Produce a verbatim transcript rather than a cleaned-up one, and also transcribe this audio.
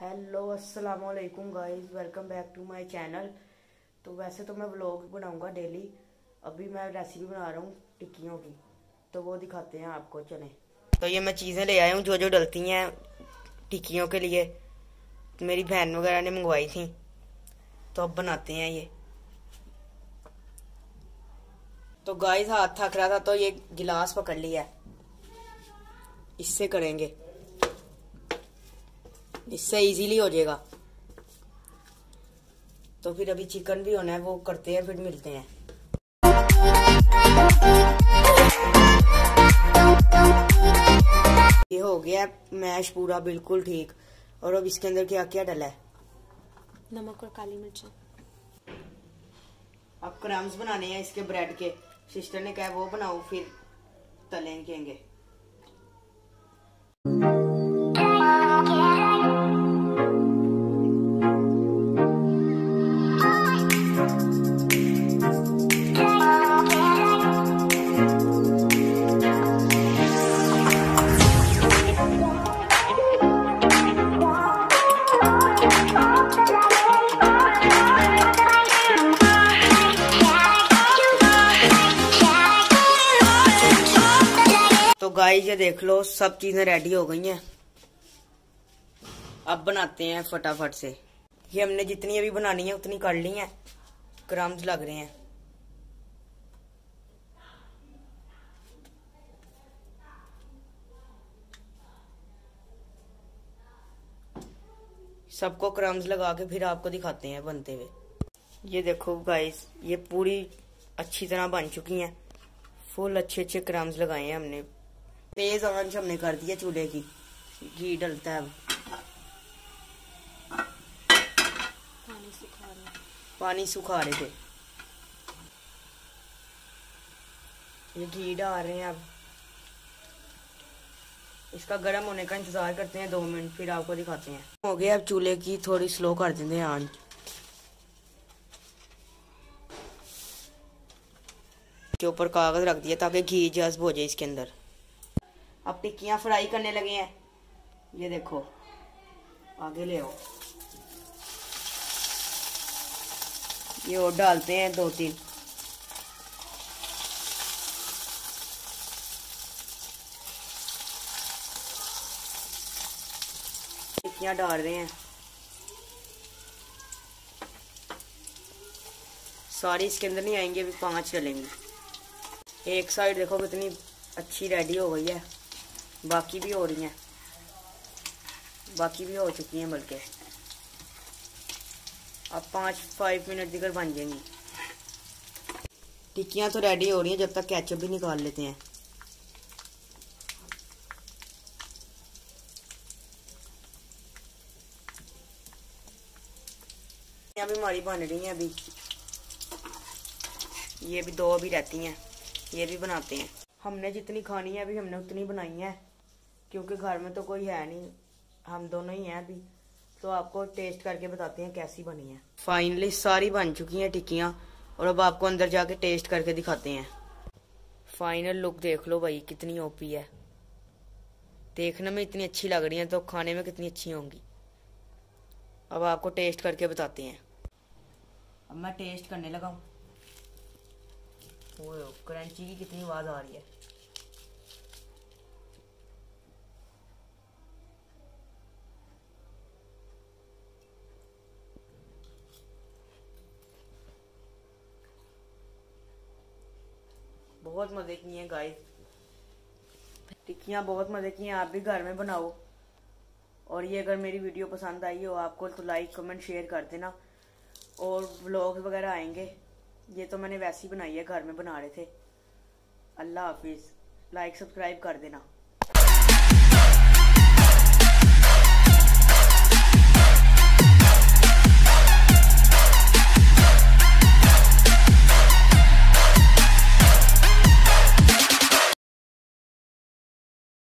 Hello अस्सलाम वालेकुम guys, welcome back to my channel. तो वैसे तो मैं व्लॉग बनाऊंगा डेली। अभी मैं रेसिपी बना रहा हूँ टिक्कियों की, तो वो दिखाते हैं आपको। चलें। तो ये मैं चीज़ें ले आया हूँ जो जो डलती हैं टिक्कियों के लिए। मेरी बहन वगैरह ने मंगवाई थी, तो अब बनाते हैं ये। तो गाइस हाथ थक रहा था तो ये गिलास पकड़ लिया, इससे करेंगे, इससे इजीली हो जाएगा। तो फिर अभी चिकन भी होना है, वो करते हैं, फिर मिलते हैं। ये हो गया मैश पूरा बिल्कुल ठीक। और अब इसके अंदर क्या क्या डला है? नमक और काली मिर्च। अब क्रम्स बनाने हैं इसके ब्रेड के। सिस्टर ने कहा वो बनाओ, फिर तलेंगे। तो गाइस ये देख लो, सब चीजें रेडी हो गई हैं। अब बनाते हैं फटाफट से। ये हमने जितनी अभी बनानी है उतनी कर ली हैं। क्रम्स लग रहे हैं। सबको क्रम्स लगा के फिर आपको दिखाते हैं बनते हुए। ये देखो गाइस, ये पूरी अच्छी तरह बन चुकी हैं। फुल अच्छे अच्छे क्रम्स लगाए हैं हमने। तेज आंच हमने कर दिया चूल्हे की। घी डलता है अब। पानी सुखा रहे पानी सुखा रहे थे, ये घी डाल रहे हैं अब। इसका गर्म होने का इंतजार करते हैं दो मिनट, फिर आपको दिखाते हैं। हो गया, अब चूल्हे की थोड़ी स्लो कर देते हैं आंच। के ऊपर कागज रख दिया ताकि घी जज्ब हो जाए इसके अंदर। अब टिक्कियां फ्राई करने लगे हैं। ये देखो, आगे ले आओ। ये और डालते हैं दो तीन। टिक्कियां डाल रहे हैं सारी, इसके अंदर नहीं आएंगे, अभी पांच डलेंगी। एक साइड देखो कितनी अच्छी रेडी हो गई है, बाकी भी हो रही हैं, बाकी भी हो चुकी हैं बल्कि। अब पाँच फाइव मिनट दिकर बन जाएंगी। टिक्कियां तो रेडी हो रही हैं, जब तक केचप भी निकाल लेते हैं। यहाँ भी हमारी बन रही हैं अभी। ये भी दो भी रहती हैं, ये भी बनाते हैं। हमने जितनी खानी है अभी हमने उतनी बनाई है, क्योंकि घर में तो कोई है नहीं, हम दोनों ही हैं अभी। तो आपको टेस्ट करके बताते हैं कैसी बनी है। फाइनली सारी बन चुकी हैं टिक्कियां, और अब आपको अंदर जाके टेस्ट करके दिखाते हैं। फाइनल लुक देख लो भाई, कितनी ओपी है। देखने में इतनी अच्छी लग रही है तो खाने में कितनी अच्छी होंगी। अब आपको टेस्ट करके बताते हैं। अब मैं टेस्ट करने लगा हूँ। वो क्रंची की कितनी आवाज आ रही है। बहुत मजे की हैं गाइस, टिक्कियां बहुत मजे की हैं। आप भी घर में बनाओ। और ये अगर मेरी वीडियो पसंद आई हो आपको तो लाइक कमेंट शेयर कर देना। और व्लॉग्स वगैरह आएंगे। ये तो मैंने वैसे ही बनाई है, घर में बना रहे थे। अल्लाह हाफिज। लाइक सब्सक्राइब कर देना।